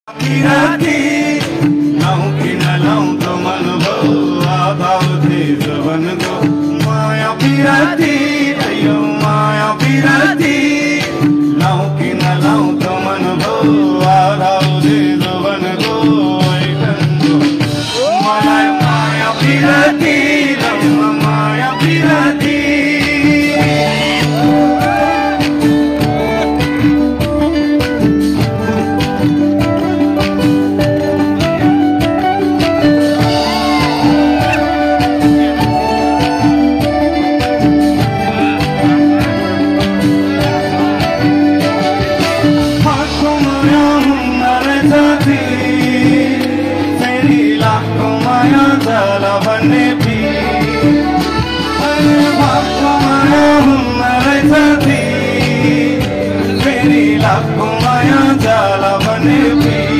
पिराती लाऊं कि न लाऊं तो मन भो आभावती जवन को माया पिराती अयो माया पिराती लाऊं कि न लाऊं तो मन भो आभावती जवन को माया माया पिराती लाऊं माया पिराती माया जाला बने